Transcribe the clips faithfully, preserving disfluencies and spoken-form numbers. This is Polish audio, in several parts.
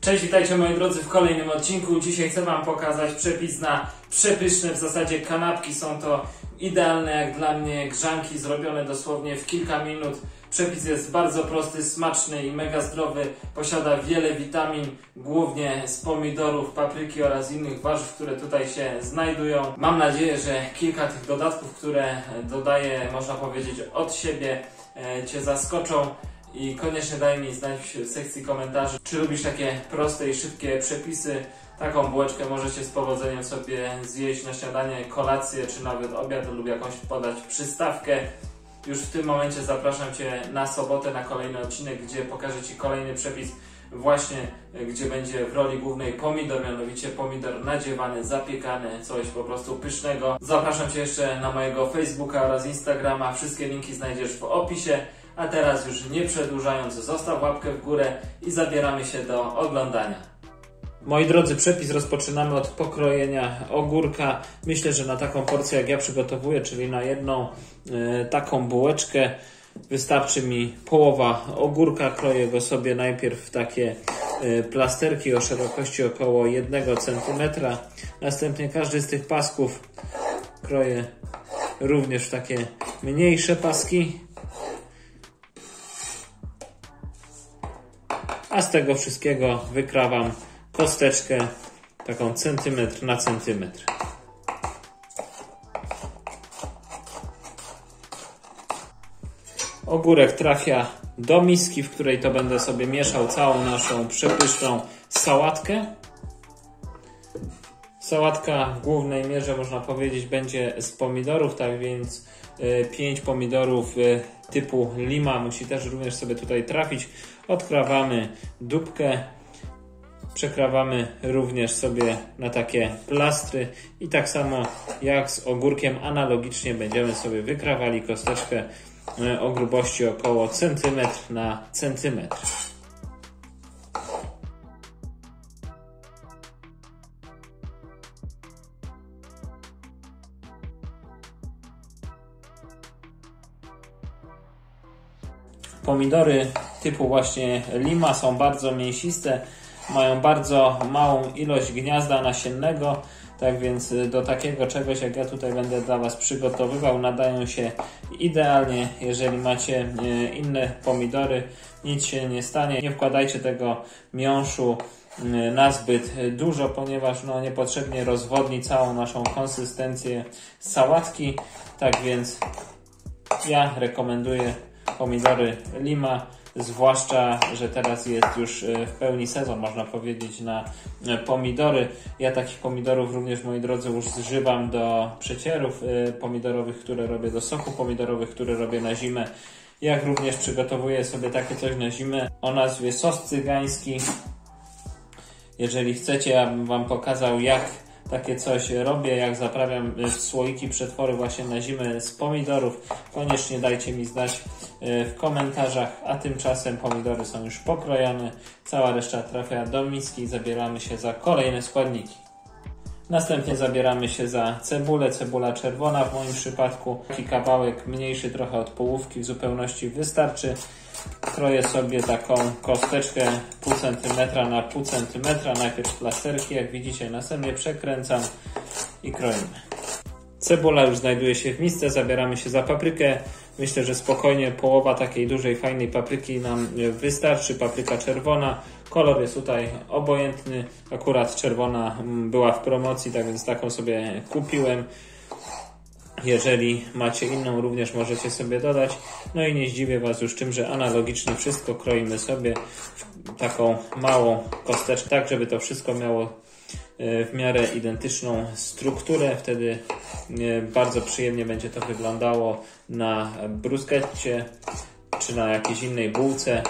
Cześć, witajcie moi drodzy w kolejnym odcinku. Dzisiaj chcę Wam pokazać przepis na przepyszne w zasadzie kanapki. Są to idealne jak dla mnie grzanki zrobione dosłownie w kilka minut. Przepis jest bardzo prosty, smaczny i mega zdrowy. Posiada wiele witamin, głównie z pomidorów, papryki oraz innych warzyw, które tutaj się znajdują. Mam nadzieję, że kilka tych dodatków, które dodaję, można powiedzieć od siebie, Cię zaskoczą. I koniecznie daj mi znać w sekcji komentarzy, czy lubisz takie proste i szybkie przepisy. Taką bułeczkę możecie z powodzeniem sobie zjeść na śniadanie, kolację, czy nawet obiad lub jakąś podać przystawkę. Już w tym momencie zapraszam Cię na sobotę na kolejny odcinek, gdzie pokażę Ci kolejny przepis właśnie, gdzie będzie w roli głównej pomidor, mianowicie pomidor nadziewany, zapiekany, coś po prostu pysznego. Zapraszam Cię jeszcze na mojego Facebooka oraz Instagrama, wszystkie linki znajdziesz w opisie. A teraz już nie przedłużając, zostaw łapkę w górę i zabieramy się do oglądania. Moi drodzy, przepis rozpoczynamy od pokrojenia ogórka. Myślę, że na taką porcję jak ja przygotowuję, czyli na jedną y, taką bułeczkę, wystarczy mi połowa ogórka. Kroję go sobie najpierw w takie y, plasterki o szerokości około jednego centymetra. Następnie każdy z tych pasków kroję również w takie mniejsze paski. A z tego wszystkiego wykrawam kosteczkę taką centymetr na centymetr. Ogórek trafia do miski, w której to będę sobie mieszał całą naszą przepyszną sałatkę. Sałatka w głównej mierze, można powiedzieć, będzie z pomidorów, tak więc pięć pomidorów typu lima musi też również sobie tutaj trafić. Odkrawamy dupkę, przekrawamy również sobie na takie plastry i tak samo jak z ogórkiem analogicznie będziemy sobie wykrawali kosteczkę o grubości około centymetr na centymetr. Pomidory typu właśnie lima są bardzo mięsiste, mają bardzo małą ilość gniazda nasiennego, tak więc do takiego czegoś jak ja tutaj będę dla Was przygotowywał nadają się idealnie. Jeżeli macie inne pomidory, nic się nie stanie. Nie wkładajcie tego miąższu na zbyt dużo, ponieważ no, niepotrzebnie rozwodni całą naszą konsystencję sałatki, tak więc ja rekomenduję pomidory lima, zwłaszcza, że teraz jest już w pełni sezon, można powiedzieć, na pomidory. Ja takich pomidorów również, moi drodzy, używam do przecierów pomidorowych, które robię, do soku pomidorowych, które robię na zimę. Jak również przygotowuję sobie takie coś na zimę o nazwie sos cygański. Jeżeli chcecie, abym Wam pokazał, jak takie coś robię, jak zaprawiam słoiki przetwory właśnie na zimę z pomidorów, koniecznie dajcie mi znać w komentarzach, a tymczasem pomidory są już pokrojone, cała reszta trafia do miski i zabieramy się za kolejne składniki. Następnie zabieramy się za cebulę, cebula czerwona w moim przypadku, taki kawałek mniejszy trochę od połówki w zupełności wystarczy. Kroję sobie taką kosteczkę pół centymetra na pół centymetra, najpierw plasterki, jak widzicie, następnie przekręcam i kroimy. Cebula już znajduje się w misce, zabieramy się za paprykę. Myślę, że spokojnie połowa takiej dużej, fajnej papryki nam wystarczy. Papryka czerwona, kolor jest tutaj obojętny, akurat czerwona była w promocji, tak więc taką sobie kupiłem. Jeżeli macie inną, również możecie sobie dodać. No i nie zdziwię Was już tym, że analogicznie wszystko kroimy sobie w taką małą kosteczkę, tak żeby to wszystko miało w miarę identyczną strukturę. Wtedy bardzo przyjemnie będzie to wyglądało na bruschetcie czy na jakiejś innej bułce.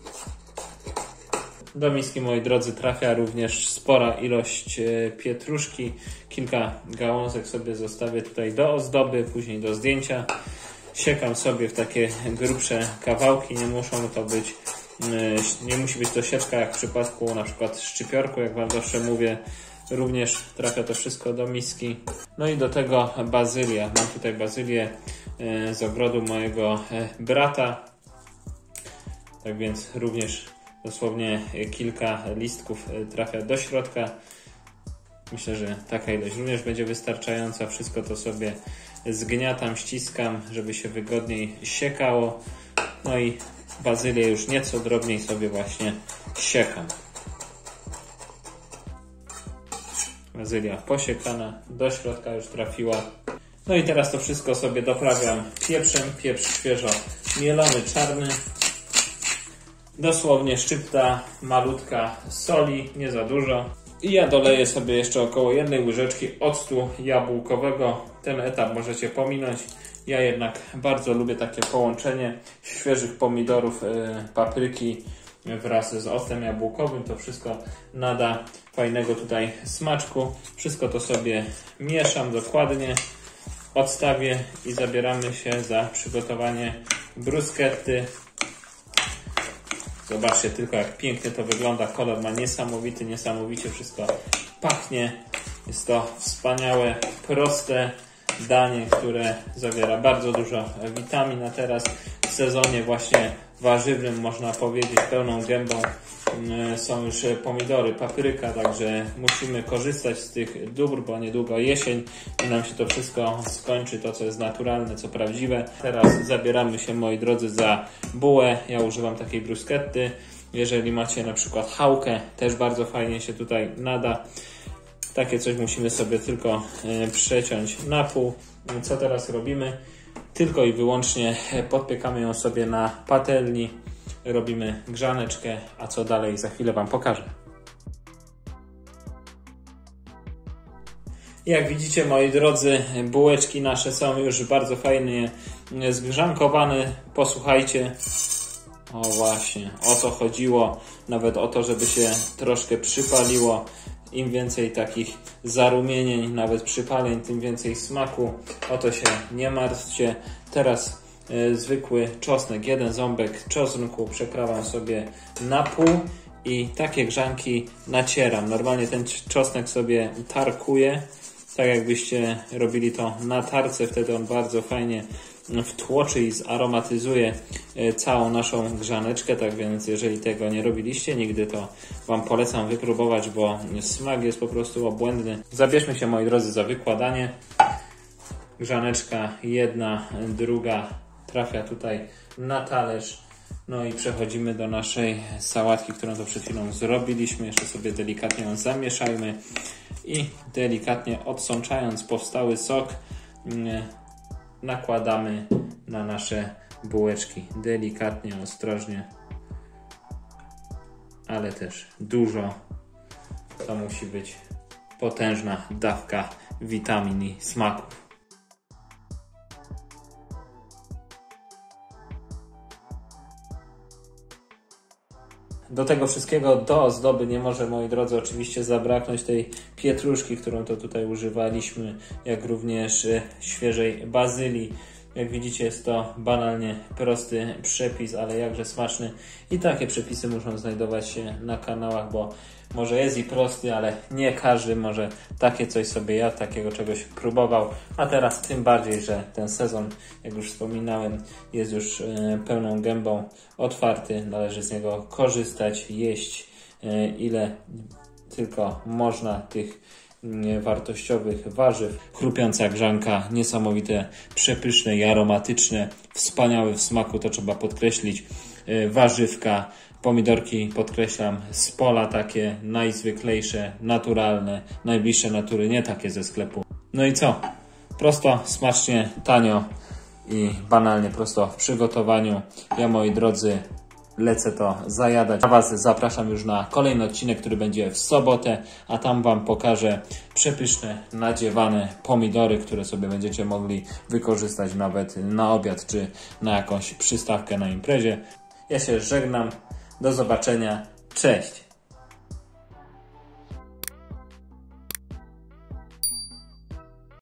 Do miski, moi drodzy, trafia również spora ilość pietruszki. Kilka gałązek sobie zostawię tutaj do ozdoby, później do zdjęcia. Siekam sobie w takie grubsze kawałki. Nie muszą to być, nie musi być to sieczka jak w przypadku na przykład szczypiorku, jak Wam zawsze mówię. Również trafia to wszystko do miski. No i do tego bazylia. Mam tutaj bazylię z ogrodu mojego brata. Tak więc również dosłownie kilka listków trafia do środka. Myślę, że taka ilość również będzie wystarczająca. Wszystko to sobie zgniatam, ściskam, żeby się wygodniej siekało. No i bazylię już nieco drobniej sobie właśnie siekam. Bazylia posiekana, do środka już trafiła. No i teraz to wszystko sobie doprawiam pieprzem. Pieprz świeżo mielony, czarny. Dosłownie szczypta malutka soli, nie za dużo. I ja doleję sobie jeszcze około jednej łyżeczki octu jabłkowego. Ten etap możecie pominąć. Ja jednak bardzo lubię takie połączenie świeżych pomidorów, yy, papryki wraz z octem jabłkowym. To wszystko nada fajnego tutaj smaczku. Wszystko to sobie mieszam dokładnie. Odstawię i zabieramy się za przygotowanie bruschetty. Zobaczcie tylko, jak pięknie to wygląda. Kolor ma niesamowity, niesamowicie wszystko pachnie. Jest to wspaniałe, proste danie, które zawiera bardzo dużo witamin. A teraz w sezonie właśnie warzywnym, można powiedzieć, pełną gębą są już pomidory, papryka, także musimy korzystać z tych dóbr, bo niedługo jesień i nam się to wszystko skończy, to co jest naturalne, co prawdziwe. Teraz zabieramy się, moi drodzy, za bułę. Ja używam takiej bruschetty. Jeżeli macie na przykład chałkę, też bardzo fajnie się tutaj nada. Takie coś musimy sobie tylko przeciąć na pół. Co teraz robimy? Tylko i wyłącznie podpiekamy ją sobie na patelni. Robimy grzaneczkę, a co dalej za chwilę Wam pokażę. Jak widzicie, moi drodzy, bułeczki nasze są już bardzo fajnie zgrzankowane. Posłuchajcie. O właśnie, o to chodziło. Nawet o to, żeby się troszkę przypaliło. Im więcej takich zarumienień, nawet przypaleń, tym więcej smaku. O to się nie martwcie. Teraz y, zwykły czosnek, jeden ząbek czosnku przekrawam sobie na pół i takie grzanki nacieram. Normalnie ten czosnek sobie tarkuję, tak jakbyście robili to na tarce, wtedy on bardzo fajnie wtłoczy i zaromatyzuje całą naszą grzaneczkę. Tak więc jeżeli tego nie robiliście nigdy, to Wam polecam wypróbować, bo smak jest po prostu obłędny. Zabierzmy się, moi drodzy, za wykładanie. Grzaneczka jedna, druga trafia tutaj na talerz. No i przechodzimy do naszej sałatki, którą to przed chwilą zrobiliśmy. Jeszcze sobie delikatnie ją zamieszajmy i delikatnie odsączając powstały sok, nakładamy na nasze bułeczki. Delikatnie, ostrożnie, ale też dużo. To musi być potężna dawka witamin i smaków. Do tego wszystkiego, do ozdoby nie może, moi drodzy, oczywiście zabraknąć tej pietruszki, którą to tutaj używaliśmy, jak również świeżej bazylii. Jak widzicie, jest to banalnie prosty przepis, ale jakże smaczny. I takie przepisy muszą znajdować się na kanałach, bo może jest i prosty, ale nie każdy może takie coś sobie jadł, takiego czegoś próbował. A teraz tym bardziej, że ten sezon, jak już wspominałem, jest już pełną gębą otwarty. Należy z niego korzystać, jeść ile tylko można tych wartościowych warzyw. Chrupiąca grzanka, niesamowite, przepyszne i aromatyczne, wspaniałe w smaku, to trzeba podkreślić. Warzywka, pomidorki, podkreślam, z pola, takie najzwyklejsze, naturalne, najbliższe natury, nie takie ze sklepu. No i co? Prosto, smacznie, tanio i banalnie prosto w przygotowaniu. Ja, moi drodzy, lecę to zajadać. A Was zapraszam już na kolejny odcinek, który będzie w sobotę, a tam Wam pokażę przepyszne, nadziewane pomidory, które sobie będziecie mogli wykorzystać nawet na obiad, czy na jakąś przystawkę na imprezie. Ja się żegnam. Do zobaczenia. Cześć!